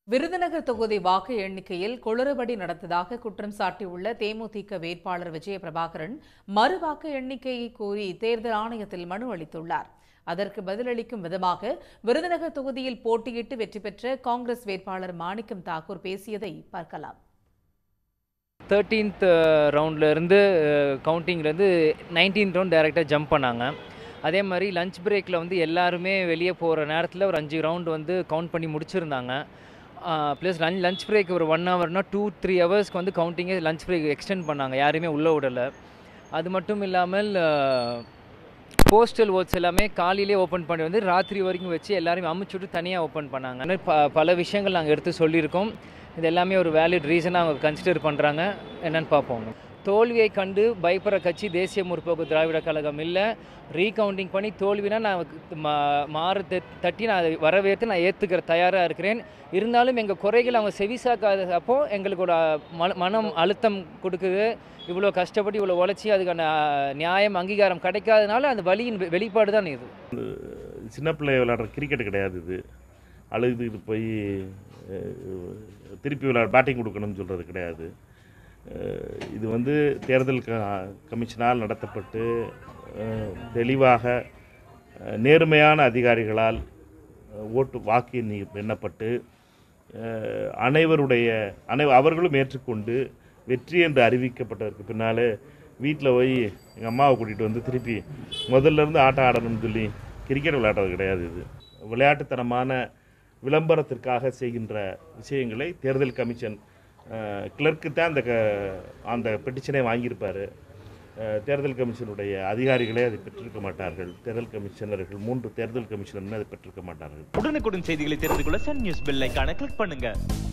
விருதுநகர் தொகுதி வாக்கு எண்ணிக்கையில் குளறுபடி நடந்ததாக குற்றம் சாட்டியுள்ள தேமுதிக வேட்பாளர் விஜயபிரபாகரன் மறுவாக்கு எண்ணிக்கையை கோரி தேர்தல் ஆணையத்தில் மனு அளித்துள்ளார். அதற்கு பதிலளிக்கும் விதமாக விருதுநகர் தொகுதியில் போட்டியிட்டு வெற்றி பெற்ற காங்கிரஸ் வேட்பாளர் மாணிக்கம் தாக்கூர் பேசியதை பார்க்கலாம். 13th ரவுண்டில் இருந்து கவுண்டிங்லேருந்து 19th ரவுண்ட் டைரெக்டாக ஜம்ப் பண்ணாங்க. அதே மாதிரி லஞ்ச் பிரேக்கில் வந்து எல்லாருமே வெளியே போகிற நேரத்தில் ஒரு 5 ரவுண்டு வந்து கவுண்ட் பண்ணி முடிச்சிருந்தாங்க. ப்ளஸ் லஞ்ச் பிரேக் ஒரு 1 ஹவர்னா 2-3 ஹவர்ஸ்க்கு வந்து கவுண்டிங்கே லஞ்ச் பிரேக் எக்ஸ்டெண்ட் பண்ணாங்க, யாருமே உள்ளே விடலை. அது மட்டும் இல்லாமல் போஸ்டல் ஓட்ஸ் எல்லாமே காலையிலே ஓப்பன் பண்ணி வந்து ராத்திரி வரைக்கும் வச்சு எல்லாருமே அமுச்சுட்டு தனியாக ஓப்பன் பண்ணாங்க. பல விஷயங்கள் நாங்கள் எடுத்து சொல்லியிருக்கோம். இது எல்லாமே ஒரு வேலிட் ரீசனாக அவங்க கன்சிடர் பண்ணுறாங்க. என்னென்னு பார்ப்போம். தோல்வியை கண்டு பயப்படுற கட்சி தேசிய முற்போக்கு திராவிட கழகம் இல்லை. ரீகவுண்டிங் பண்ணி தோல்வினா நான் மாறு தட்டி நான் அதை வரவேற்று நான் ஏற்றுக்கிற தயாராக இருக்கிறேன். இருந்தாலும் எங்கள் குறைகள் அவங்க செவிசாக்காதப்போ எங்களுக்கு ஒரு மனம் அழுத்தம் கொடுக்குது. இவ்வளோ கஷ்டப்பட்டு இவ்வளோ உழைச்சி அதுக்கான நியாயம் அங்கீகாரம் கிடைக்காதனால அந்த வலியின் வெளிப்பாடு தான் இது. சின்ன பிள்ளை விளையாடுற கிரிக்கெட் கிடையாது. இது அழுதுகிட்டு போய் திருப்பி பேட்டிங் கொடுக்கணும்னு சொல்கிறது கிடையாது. இது வந்து தேர்தல் கமிஷனால் நடத்தப்பட்டு தெளிவாக நேர்மையான அதிகாரிகளால் வாக்கு எண்ணப்பட்டு அவர்களும் ஏற்றுக்கொண்டு வெற்றி என்று அறிவிக்கப்பட்டதற்கு பின்னால் வீட்டில் போய் எங்கள் அம்மாவை கூட்டிகிட்டு வந்து திருப்பி முதல்லேருந்து ஆட்டம் ஆடணும்னு சொல்லி கிரிக்கெட் விளையாடுறது கிடையாது. இது விளையாட்டுத்தனமான விளம்பரத்திற்காக செய்கின்ற விஷயங்களை தேர்தல் கமிஷன் கிளர்க்கு தான் அந்த பெட்டிஷனை வாங்கியிருப்பார். தேர்தல் கமிஷனுடைய அதிகாரிகளே அதை பெற்றிருக்க மாட்டார்கள். தேர்தல் கமிஷனர்கள் 3 தேர்தல் கமிஷனர்கள் அதை பெற்றிருக்க மாட்டார்கள். உடனுக்குடன் செய்திகளை தெரிந்து கொள்ள சன் நியூஸ் பெல் ஐகானை கிளிக் பண்ணுங்க.